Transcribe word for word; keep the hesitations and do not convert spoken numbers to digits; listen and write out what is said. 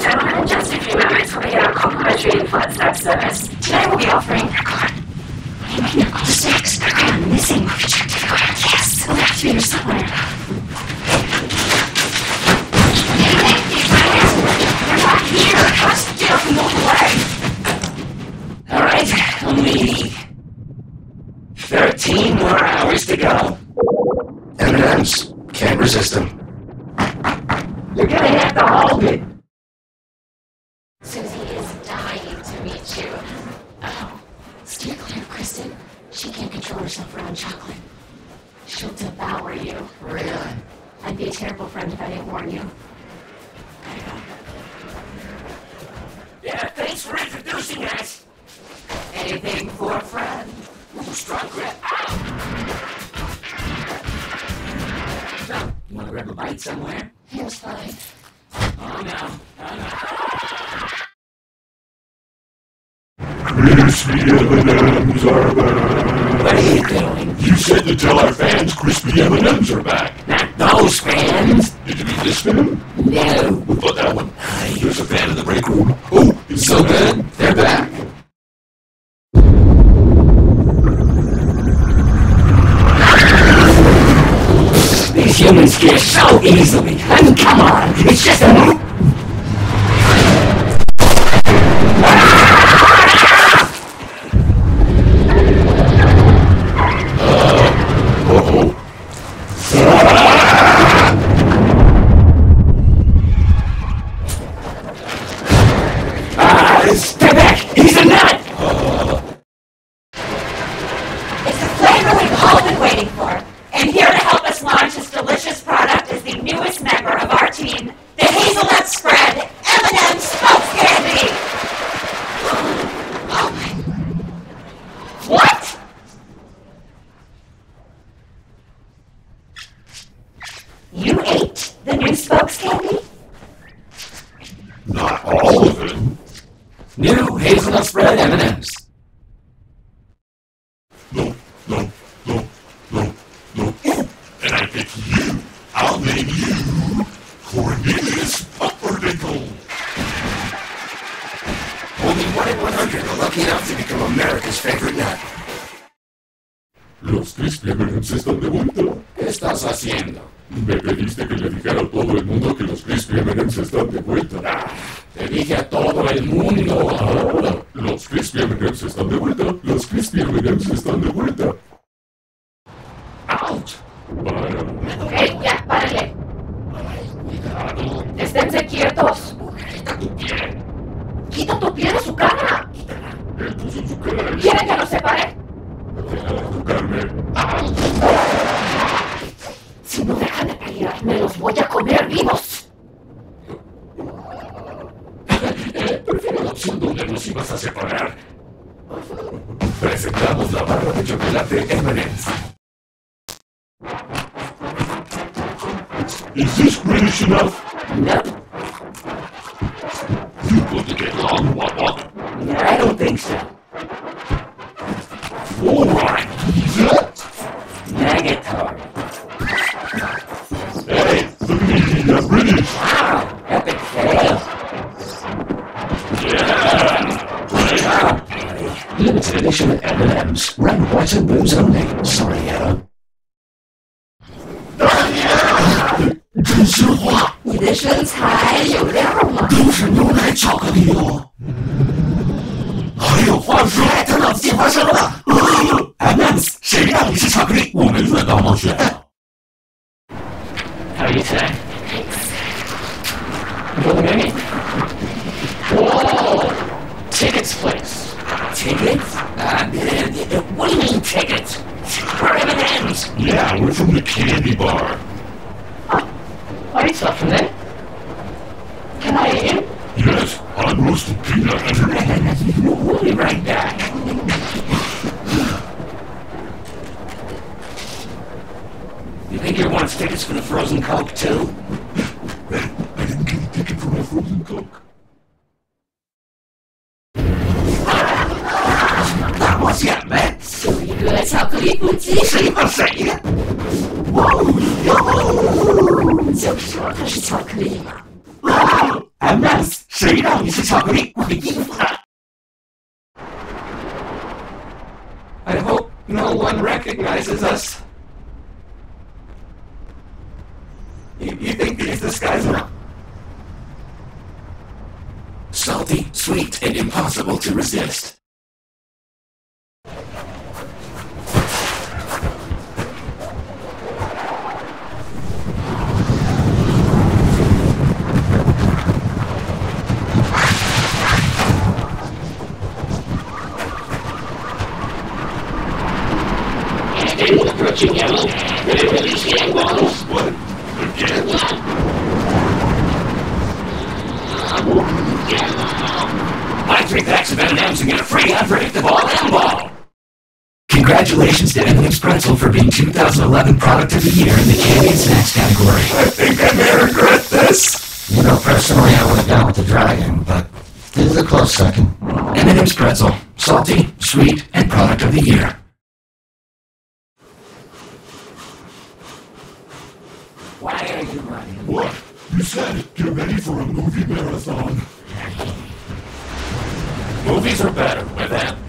gentlemen, just a few minutes till we get our complimentary influence snack service. Today we'll be offering... Oh, six. I'm missing. Yes, we'll have to be here somewhere. They're not here. Let's get up and walk away. Alright, only... thirteen more hours to go. M and M's. Can't resist them. You're gonna have to hold it. Susie is dying to meet you. Oh, steer clear, Kristen. She can't control herself around chocolate. She'll devour you. Really? I'd be a terrible friend if I didn't warn you. Yeah, thanks for introducing us. Anything for a friend? Ooh, strong grip. So, you wanna grab a bite somewhere? Here's fine. Oh no, oh no. Crispy M and M's are back. What are you doing? You said to tell our fans Crispy M and M's are back. Not those fans. Did you mean this fan? No. What about that one? There's a fan in the break room. Oh, it's So good, they're back. These humans scare so easily. I mean, come on. It's just a move. Uh-oh. Ah, step back. He's a nut. It's the flavor we've all been waiting for. And here to help us launch this delicious product is the newest member of our team, the Hazelnut Spread M and M's Spokes Candy! What? You ate the new Spokes Candy? Not all of it. New hazelnut spread M and M's. No, no, no, no, no. And I pick you. I'll name you Cornelius Pumpernickel. Only one in one hundred are lucky enough to become America's favorite nut. Los Crispy M and M's están de vuelta. ¿Qué estás haciendo? Me pediste que le dijera a todo el mundo que los Crispy M and M's están de vuelta. Ah, te dije a todo el mundo. Ahora, los Crispy M and M's están de vuelta. Los Crispy M and M's están de vuelta. Out. Para. Hey, ya, párale. Cuidado. Esténse quietos. Quita tu pie. Quita tu pie de su cara. Él puso su cara ahí. ¿Quieren que los separe? Deja de tocarme. Si no dejan de pelear, me los voy a comer vivos. Prefiero la opción donde nos ibas a separar. Presentamos la barra de chocolate M and M's. Is this British enough? Nope. You going to get long, Wop Wop? I don't think so. All right. Negatory. Hey, look at me, I'm British. Wow, epic fail. Yeah. Right. Limited edition M and M's. Red, white and blues only. Sorry, Aaron. 真是话， 你的身材有料吗？ 都是牛奶巧克力哦。还有花生， 他脑子进花生了吧 M and M's， 谁让你是巧克力？我们乐高冒险。 How are you today? Good morning. Whoa! Tickets, please. Tickets? Uh, what do you mean tickets? For M and M's. Yeah, we're from the candy bar. Are you stuff from there? Can I eat you? Yes, on roasted peanut. We'll be right back. You think he wants tickets for the frozen Coke, too? I didn't get a ticket for my frozen Coke. Vamos ya, man. 有一个巧克力不鸡谁和谁呀？哇哦！就说它是巧克力嘛。 M and M's 谁让你是巧克力？我给应付他。 I hope no one recognizes us. You, you think these disguises are Salty, sweet, and impossible to resist. Approaching yellow. Release the eyeballs. What? Again? Buy three packs of M and M's and get a free unpredictable M-Ball! Congratulations to M and M's Pretzel for being two thousand eleven Product of the Year in the Candy and Snacks category. I think I may regret this. You know, personally, I would have gone with the dragon, but this is a close second. M and M's Pretzel. Salty, sweet, and Product of the Year. Why are you running? What? You said get ready for a movie marathon. Movies are better with M